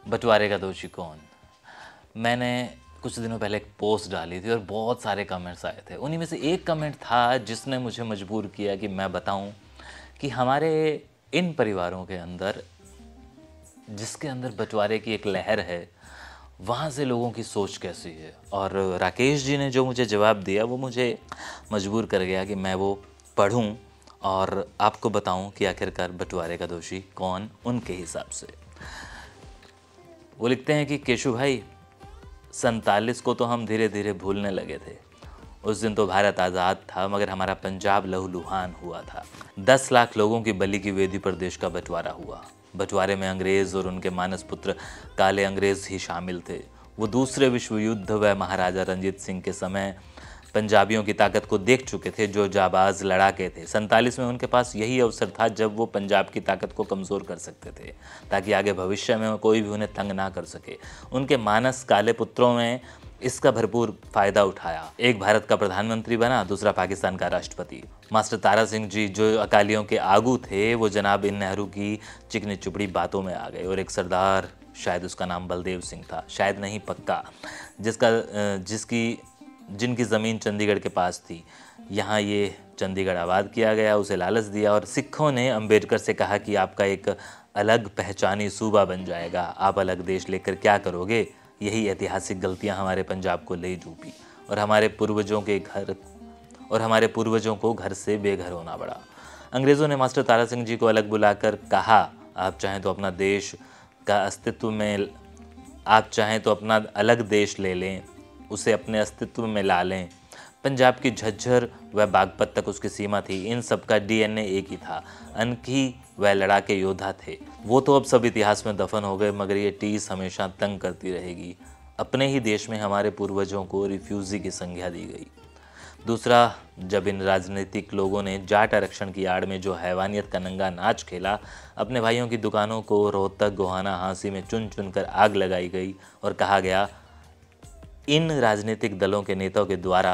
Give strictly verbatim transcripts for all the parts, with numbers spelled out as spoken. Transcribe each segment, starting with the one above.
बंटवारे का दोषी कौन। मैंने कुछ दिनों पहले एक पोस्ट डाली थी और बहुत सारे कमेंट्स आए थे। उन्हीं में से एक कमेंट था जिसने मुझे मजबूर किया कि मैं बताऊं कि हमारे इन परिवारों के अंदर, जिसके अंदर बंटवारे की एक लहर है, वहाँ से लोगों की सोच कैसी है। और राकेश जी ने जो मुझे जवाब दिया वो मुझे मजबूर कर गया कि मैं वो पढ़ूं और आपको बताऊं कि आखिरकार बंटवारे का दोषी कौन उनके हिसाब से। वो लिखते हैं कि केशु भाई, सैंतालीस को तो हम धीरे धीरे भूलने लगे थे। उस दिन तो भारत आज़ाद था, मगर हमारा पंजाब लहूलुहान हुआ था। दस लाख लोगों की बलि की वेदी पर देश का बंटवारा हुआ। बंटवारे में अंग्रेज़ और उनके मानस पुत्र काले अंग्रेज़ ही शामिल थे। वो दूसरे विश्व युद्ध व महाराजा रंजीत सिंह के समय पंजाबियों की ताकत को देख चुके थे, जो जाबाज लड़ाके थे। सैंतालीस में उनके पास यही अवसर था जब वो पंजाब की ताकत को कमज़ोर कर सकते थे, ताकि आगे भविष्य में कोई भी उन्हें तंग ना कर सके। उनके मानस काले पुत्रों में इसका भरपूर फ़ायदा उठाया। एक भारत का प्रधानमंत्री बना, दूसरा पाकिस्तान का राष्ट्रपति। मास्टर तारा सिंह जी जो अकालियों के आगू थे, वो जनाब इन नेहरू की चिकनी चुपड़ी बातों में आ गए। और एक सरदार, शायद उसका नाम बलदेव सिंह था, शायद नहीं पक्का, जिसका जिसकी जिनकी ज़मीन चंडीगढ़ के पास थी। यहाँ ये चंडीगढ़ आबाद किया गया, उसे लालच दिया और सिखों ने अंबेडकर से कहा कि आपका एक अलग पहचानी सूबा बन जाएगा, आप अलग देश लेकर क्या करोगे। यही ऐतिहासिक गलतियाँ हमारे पंजाब को ले डूबी और हमारे पूर्वजों के घर और हमारे पूर्वजों को घर से बेघर होना पड़ा। अंग्रेज़ों ने मास्टर तारा सिंह जी को अलग बुलाकर कहा, आप चाहें तो अपना देश का अस्तित्व में आप चाहें तो अपना अलग देश ले लें, उसे अपने अस्तित्व में ला लें। पंजाब की झज्जर व बागपत तक उसकी सीमा थी। इन सब का डीएनए एक ही था। अनकी व लड़ाके योद्धा थे। वो तो अब सब इतिहास में दफन हो गए, मगर ये टीस हमेशा तंग करती रहेगी। अपने ही देश में हमारे पूर्वजों को रिफ्यूजी की संज्ञा दी गई। दूसरा, जब इन राजनीतिक लोगों ने जाट आरक्षण की आड़ में जो हैवानियत का नंगा नाच खेला, अपने भाइयों की दुकानों को रोहतक, गोहाना, हाँसी में चुन चुन कर आग लगाई गई और कहा गया इन राजनीतिक दलों के नेताओं के द्वारा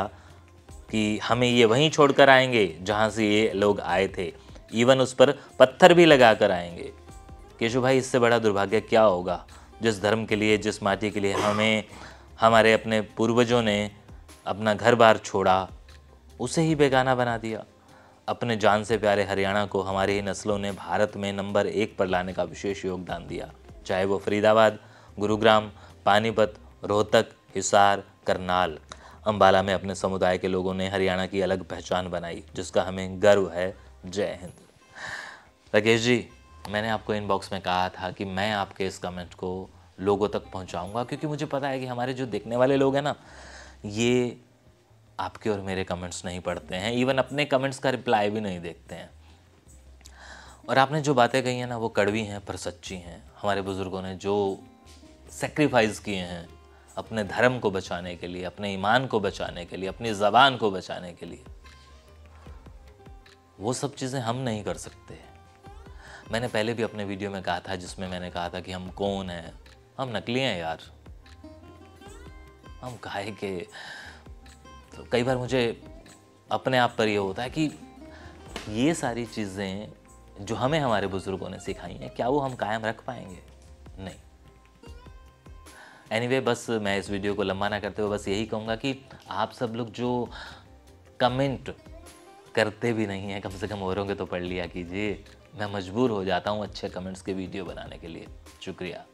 कि हमें ये वहीं छोड़कर आएंगे जहाँ से ये लोग आए थे, इवन उस पर पत्थर भी लगा कर आएंगे। केशु भाई, इससे बड़ा दुर्भाग्य क्या होगा। जिस धर्म के लिए, जिस माटी के लिए हमें हमारे अपने पूर्वजों ने अपना घर बार छोड़ा, उसे ही बेगाना बना दिया। अपने जान से प्यारे हरियाणा को हमारी ही नस्लों ने भारत में नंबर एक पर लाने का विशेष योगदान दिया। चाहे वो फरीदाबाद, गुरुग्राम, पानीपत, रोहतक, हिसार, करनाल, अंबाला में अपने समुदाय के लोगों ने हरियाणा की अलग पहचान बनाई, जिसका हमें गर्व है। जय हिंद। राकेश जी, मैंने आपको इनबॉक्स में कहा था कि मैं आपके इस कमेंट को लोगों तक पहुंचाऊंगा, क्योंकि मुझे पता है कि हमारे जो देखने वाले लोग हैं ना, ये आपके और मेरे कमेंट्स नहीं पढ़ते हैं, इवन अपने कमेंट्स का रिप्लाई भी नहीं देखते हैं। और आपने जो बातें कही हैं ना, वो कड़वी हैं पर सच्ची हैं। हमारे बुज़ुर्गों ने जो सेक्रीफाइस किए हैं अपने धर्म को बचाने के लिए, अपने ईमान को बचाने के लिए, अपनी ज़बान को बचाने के लिए, वो सब चीज़ें हम नहीं कर सकते। मैंने पहले भी अपने वीडियो में कहा था, जिसमें मैंने कहा था कि हम कौन हैं, हम नकली हैं यार, हम काहे के। तो कई बार मुझे अपने आप पर ये होता है कि ये सारी चीज़ें जो हमें हमारे बुज़ुर्गों ने सिखाई हैं, क्या वो हम कायम रख पाएंगे? नहीं। एनीवे anyway, बस मैं इस वीडियो को लंबा ना करते हुए बस यही कहूँगा कि आप सब लोग जो कमेंट करते भी नहीं हैं, कम से कम औरों के तो पढ़ लिया कीजिए। मैं मजबूर हो जाता हूँ अच्छे कमेंट्स के वीडियो बनाने के लिए। शुक्रिया।